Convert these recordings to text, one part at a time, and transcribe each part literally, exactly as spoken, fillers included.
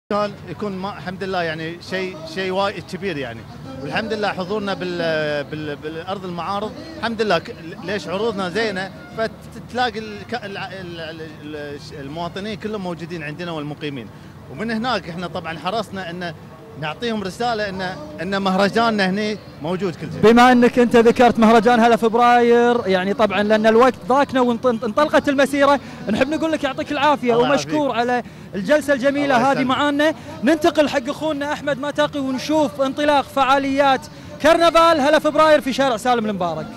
كان يكون ما الحمد لله يعني شيء شيء وايد كبير يعني، والحمد لله حضورنا بال بال بالارض المعارض الحمد لله. ليش عروضنا زينه، فتلاقي المواطنين كلهم موجودين عندنا والمقيمين. ومن هناك احنا طبعا حرصنا ان نعطيهم رساله ان ان مهرجاننا هنا موجود كل شيء. بما انك انت ذكرت مهرجان هلا فبراير، يعني طبعا لان الوقت ضاقنا وانطلقت المسيره، نحب نقول لك يعطيك العافيه ومشكور على الجلسه الجميله هذه معانا. ننتقل حق اخونا احمد ماتاقي ونشوف انطلاق فعاليات كرنفال هلا فبراير في شارع سالم المبارك.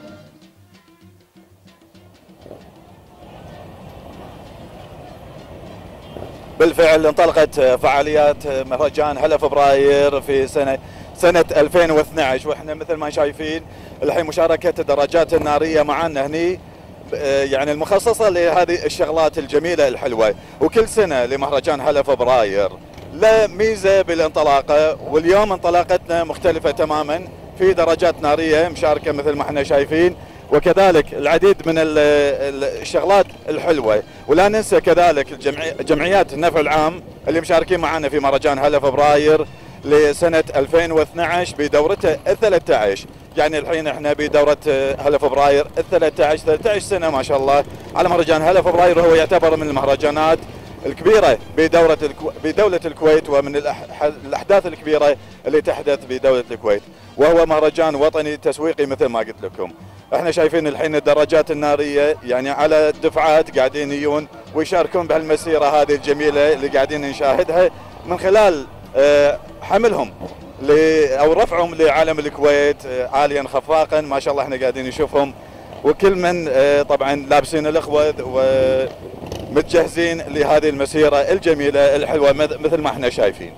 بالفعل انطلقت فعاليات مهرجان هلا فبراير في سنه سنه ألفين واثنعش، واحنا مثل ما شايفين الحين مشاركه الدراجات الناريه معنا هني، يعني المخصصه لهذه الشغلات الجميله الحلوه. وكل سنه لمهرجان هلا فبراير له ميزه بالانطلاقه، واليوم انطلاقتنا مختلفه تماما، في دراجات ناريه مشاركه مثل ما احنا شايفين، وكذلك العديد من الشغلات الحلوه. ولا ننسى كذلك جمعيات النفع العام اللي مشاركين معنا في مهرجان هلا فبراير لسنه ألفين واثنعش بدورته الثلاثة عشر. يعني الحين احنا بدوره هلا فبراير الثلاثة عشر، ثلاثة عشر سنه ما شاء الله على مهرجان هلا فبراير. هو يعتبر من المهرجانات الكبيره بدوره الكو... بدوله الكويت، ومن الأح... الاحداث الكبيره اللي تحدث بدوله الكويت، وهو مهرجان وطني تسويقي مثل ما قلت لكم. احنا شايفين الحين الدراجات الناريه يعني على الدفعات قاعدين يجون ويشاركون بهالمسيره هذه الجميله اللي قاعدين نشاهدها من خلال حملهم او رفعهم لعالم الكويت عاليا خفاقا. ما شاء الله احنا قاعدين نشوفهم، وكل من طبعا لابسين الاخوذ ومتجهزين لهذه المسيره الجميله الحلوه مثل ما احنا شايفين.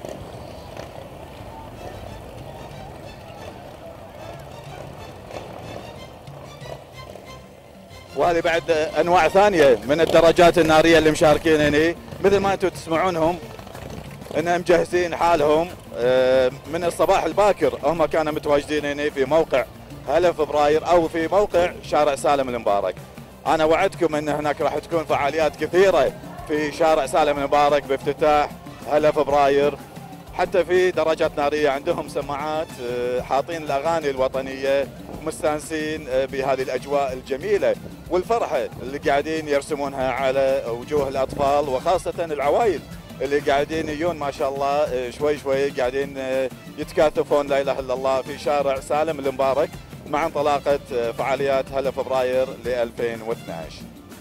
وهذه بعد انواع ثانيه من الدراجات الناريه اللي مشاركين هنا، مثل ما انتم تسمعونهم انهم مجهزين حالهم من الصباح الباكر. هم كانوا متواجدين هنا في موقع هلا فبراير او في موقع شارع سالم المبارك. انا وعدكم ان هناك راح تكون فعاليات كثيره في شارع سالم المبارك بافتتاح هلا فبراير. حتى في دراجات ناريه عندهم سماعات، حاطين الاغاني الوطنيه، مستانسين بهذه الاجواء الجميله والفرحه اللي قاعدين يرسمونها على وجوه الاطفال، وخاصه العوائل اللي قاعدين يجون ما شاء الله شوي شوي قاعدين يتكاتفون لا اله الا الله في شارع سالم المبارك مع انطلاقه فعاليات هلا فبراير ل ألفين واثنعش.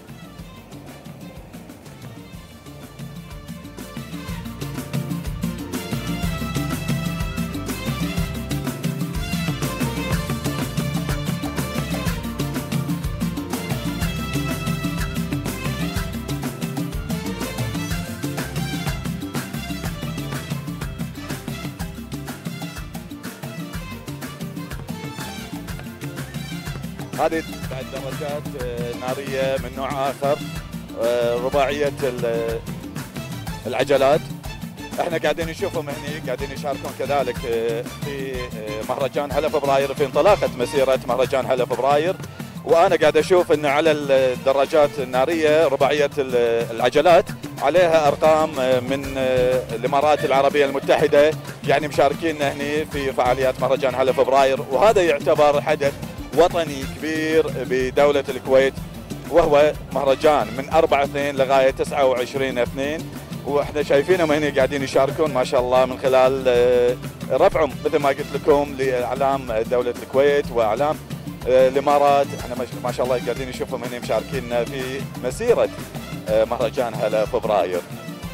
هذه بعد دراجات ناريه من نوع اخر، رباعيه العجلات. احنا قاعدين نشوفهم هنا قاعدين يشاركون كذلك في مهرجان هلا فبراير، في انطلاقه مسيره مهرجان هلا فبراير. وانا قاعد اشوف ان على الدراجات الناريه رباعيه العجلات عليها ارقام من الامارات العربيه المتحده، يعني مشاركين هنا في فعاليات مهرجان هلا فبراير. وهذا يعتبر حدث وطني كبير بدولة الكويت، وهو مهرجان من أربعة اثنين لغاية تسعة وعشرين اثنين. واحنا شايفينهم هنا قاعدين يشاركون ما شاء الله من خلال رفعهم مثل ما قلت لكم لأعلام دولة الكويت وأعلام الإمارات. احنا ما شاء الله قاعدين نشوفهم هنا مشاركين في مسيرة مهرجان هلا فبراير.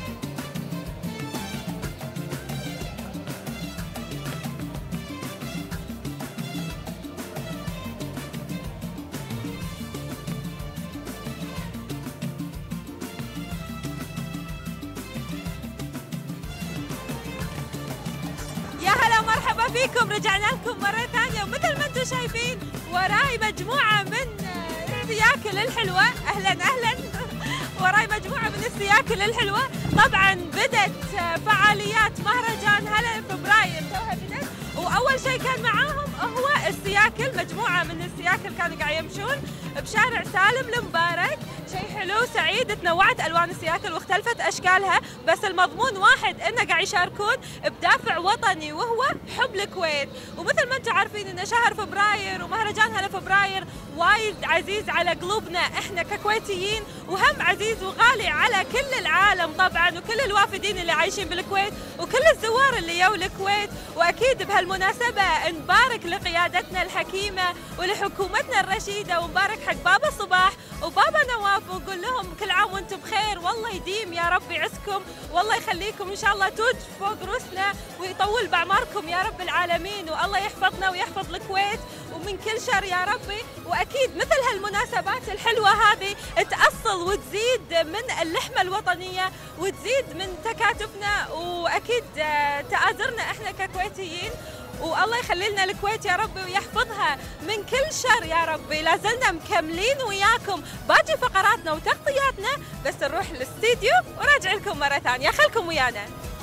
مرحبا فيكم، رجعنا لكم مرة ثانية، ومثل ما انتم شايفين وراي مجموعة من السياكل الحلوة. أهلا أهلا وراي مجموعة من السياكل الحلوة. طبعا بدت فعاليات مهرجان هلا فبراير توها بدت، وأول شيء كان معاهم هو السياكل. مجموعة من السياكل كانوا قاعد يمشون بشارع سالم المبارك شيء حلو سعيد، تنوعت الوان السياكل واختلفت اشكالها، بس المضمون واحد انه قاعد يشاركون بدافع وطني وهو حب الكويت. ومثل ما انتم عارفين ان شهر فبراير ومهرجان هلا فبراير وايد عزيز على قلوبنا احنا ككويتيين، وهم عزيز وغالي على كل العالم طبعا، وكل الوافدين اللي عايشين بالكويت وكل الزوار اللي يو الكويت. واكيد بهالمناسبه نبارك لقيادتنا الحكيمه ولحكومتنا الرشيده، ونبارك حق بابا صباح وبابا نواف، ونقول لهم كل عام وانتم بخير، والله يديم يا رب يعزكم، والله يخليكم ان شاء الله توج فوق رؤوسنا ويطول باعماركم يا رب العالمين، والله يحفظنا ويحفظ الكويت ومن كل شر يا ربي. واكيد مثل هالمناسبات الحلوه هذه تأصل وتزيد من اللحمه الوطنيه وتزيد من تكاتفنا، واكيد تآزرنا احنا ككويتيين، والله يخلي لنا الكويت يا ربي ويحفظها من كل شر يا ربي. لازلنا مكملين وياكم باقي فقراتنا وتغطياتنا، بس نروح للاستديو وراجع لكم مره ثانيه، خلكم ويانا.